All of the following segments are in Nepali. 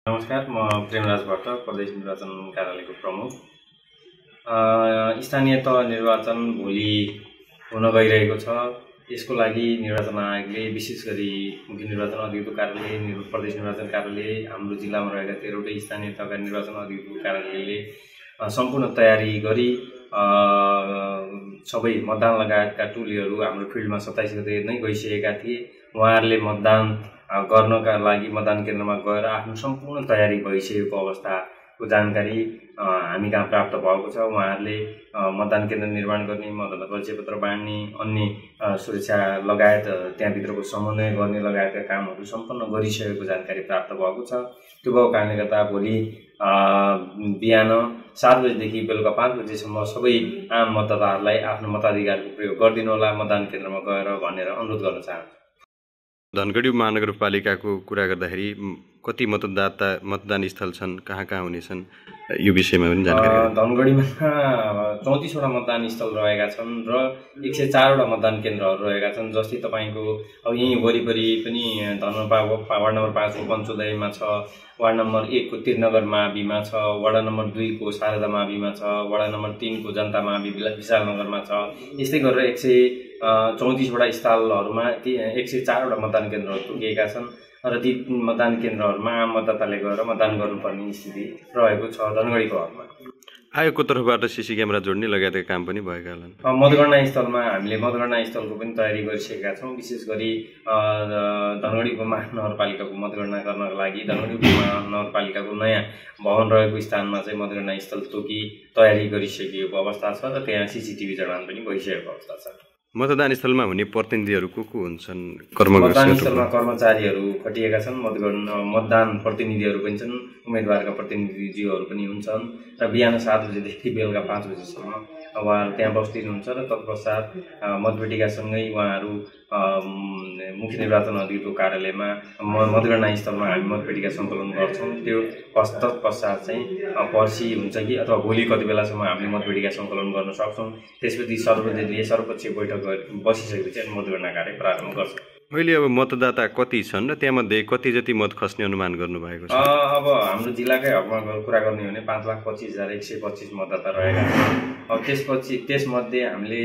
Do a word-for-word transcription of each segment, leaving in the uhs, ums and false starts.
नमस्कार, म प्रेमराज भट्ट, प्रदेश निर्वाचन कार्यालयको प्रमुख। स्थानीय तह निर्वाचन भोलि हुन गइरहेको छ। यसको लागि निर्वाचन आयोगले विशेष गरी मुख्य निर्वाचन अधिकृत कार्यालय, प्रदेश निर्वाचन कार्यालय, हाम्रो जिल्लामा रहेका तेह्रवटै स्थानीय तहका निर्वाचन अधिकृत कार्यालयले सम्पूर्ण तयारी गरी सबै मतदान लगायतका टोलीहरू हाम्रो फिल्डमा सत्ताइस गते नै गइसकेका थिए। उहाँहरूले मतदान गर्नका लागि मतदान केन्द्रमा गएर आफ्नो सम्पूर्ण तयारी भइसकेको अवस्थाको जानकारी हामी कहाँ प्राप्त भएको छ। उहाँहरूले मतदान केन्द्र निर्माण गर्ने, मतदाता परिचय पत्र बाँड्ने, अन्य सुरक्षा लगायत त्यहाँभित्रको समन्वय गर्ने लगायतका कामहरू सम्पन्न गरिसकेको जानकारी प्राप्त भएको छ। त्यो भएको कारणले गर्दा भोलि बिहान सात बजेदेखि बेलुका पाँच बजेसम्म सबै आम मतदाताहरूलाई आफ्नो मताधिकारको प्रयोग गरिदिनु होला मतदान केन्द्रमा गएर भनेर अनुरोध गर्न चाहन्छु। धनगढी महानगरपालिकाको कुरा गर्दाखेरि कति मतदाता मतदान स्थल छन्, कहाँ कहाँ हुनेछन्, यो विषयमा पनि जानकारी। धनगढीमा चौतिसवटा मतदान स्थल रहेका छन् र एक सय चारवटा मतदान केन्द्रहरू रहेका छन्। जस्तै तपाईँको अब यहीँ वरिपरि पनि धनपा वार्ड नम्बर पाँचको पञ्चोदयमा छ, वार्ड नम्बर एकको त्रिनगर माविमा छ, वार्ड नम्बर दुईको शारदा माविमा छ, वार्ड नम्बर तिनको जनता मावि विशालनगरमा छ। यस्तै गरेर एक सय चौतिसवटा स्थलहरूमा ती एक सय चारवटा मतदान केन्द्रहरू तोकिएका छन् र ती मतदान केन्द्रहरूमा आम मतदाताले गएर मतदान गर्नुपर्ने स्थिति रहेको छ। धनगढीको हकमा आयोगको तर्फबाट सिसी क्यामेरा जोड्ने लगायतका काम पनि भएका होलान्। मतगणना स्थलमा हामीले मतगणना स्थलको पनि तयारी गरिसकेका छौँ। विशेष गरी धनगढीको महानगरपालिकाको मतगणना गर्नको लागि धनगढी महानगरपालिकाको नयाँ भवन रहेको स्थानमा चाहिँ मतगणना स्थल तोकी तयारी गरिसकिएको अवस्था छ र त्यहाँ सिसिटिभी जडान पनि भइसकेको अवस्था छ। मतदान स्थलमा हुने प्रतिनिधिहरू को को हुन्छन्? मतदान स्थलमा कर्मचारीहरू खटिएका छन्, मतगणना मतदान प्रतिनिधिहरू पनि छन्, उम्मेदवारका प्रतिनिधिज्यूहरू पनि हुन्छन् र बिहान सात बजेदेखि बेलुका पाँच बजेसम्म उहाँहरू त्यहाँ बस्दिनुहुन्छ र तत्पश्चात मतपेटिकासँगै उहाँहरू मुख्य निर्वाचन अधिकृतको कार्यालयमा मतगणना स्थलमा हामी मतपेटिका सङ्कलन गर्छौँ। त्यो तत्पश्चात चाहिँ पर्सि हुन्छ कि अथवा भोलि कति बेलासम्म हामीले मतपेटिका सङ्कलन गर्न सक्छौँ। त्यसपछि सर्वदलीय सर्वपक्षीय बैठक बसिसकेपछि मतगणना कार्य प्रारम्भ गर्छौँ। अहिले अब मतदाता कति छन् र त्यहाँमध्ये कति जति मत खस्ने अनुमान गर्नुभएको छ? अब हाम्रो जिल्लाकै हकमा कुरा गर्ने हो भने पाँच लाख पच्चिस हजार एक सय पच्चिस मतदाता रहेका छन्। अब त्यसपछि त्यसमध्ये हामीले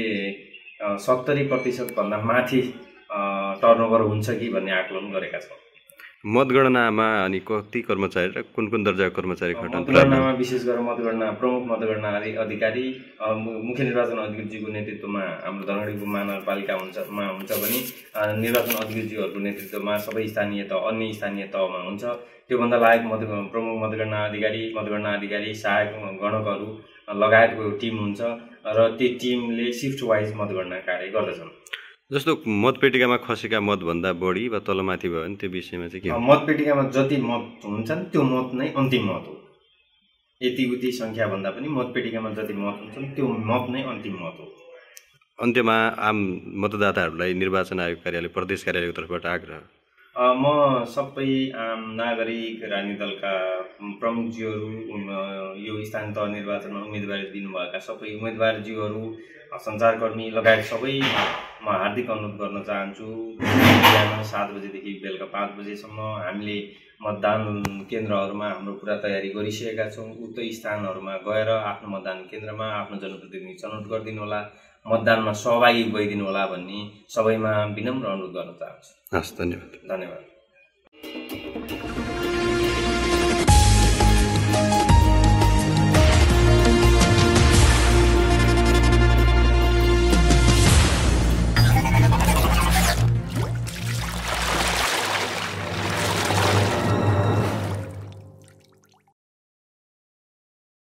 सत्तरी प्रतिशतभन्दा माथि टर्नओभर हुन्छ कि भन्ने आकलन गरेका छौँ। मतगणनामा अनि कति कर्मचारी र कुन कुन दर्जाको कर्मचारी खटन? मतगणनामा विशेष गरेर मतगणना प्रमुख मतगणना अधिकारी मुख्य निर्वाचन अधिकृतजीको नेतृत्वमा हाम्रो धनगढीको महानगरपालिका हुन्छ मा हुन्छ भने निर्वाचन अधिकृतजीहरूको नेतृत्वमा सबै स्थानीय तह अन्य स्थानीय तहमा हुन्छ। त्योभन्दा लायक मत प्रमुख मतगणना अधिकारी, मतगणना अधिकारी, सहायक गणकहरू लगायतको टिम हुन्छ र त्यो टिमले सिफ्ट वाइज मतगणना कार्य गर्दछन्। जस्तो मतपेटिकामा खसेका मतभन्दा बढी वा तलमाथि भयो भने त्यो विषयमा चाहिँ के हो? मतपेटिकामा जति मत हुन्छन् त्यो मत नै अन्तिम मत हो। यति उति सङ्ख्याभन्दा पनि मतपेटिकामा जति मत हुन्छन् त्यो मत नै अन्तिम मत हो। अन्त्यमा आम मतदाताहरूलाई निर्वाचन आयोग कार्यालय प्रदेश कार्यालयको तर्फबाट आग्रह। म सबै आम नागरिक राजनीतिक दलका प्रमुखज्यूहरू, यो स्थानीय तह निर्वाचनमा उम्मेदवारी दिनुभएका सबै उम्मेदवारज्यूहरू, सञ्चारकर्मी लगायत सबै म हार्दिक अनुरोध गर्न चाहन्छु। बिहान सात बजेदेखि बेलुका पाँच बजेसम्म हामीले मतदान केन्द्रहरूमा हाम्रो पुरा तयारी गरिसकेका छौँ। उक्त स्थानहरूमा गएर आफ्नो मतदान केन्द्रमा आफ्नो जनप्रतिनिधि छनौट गरिदिनु होला, मतदानमा सहभागी भइदिनु होला भन्ने सबैमा विनम्र अनुरोध गर्न चाहन्छु। हस्, धन्यवाद। धन्यवाद।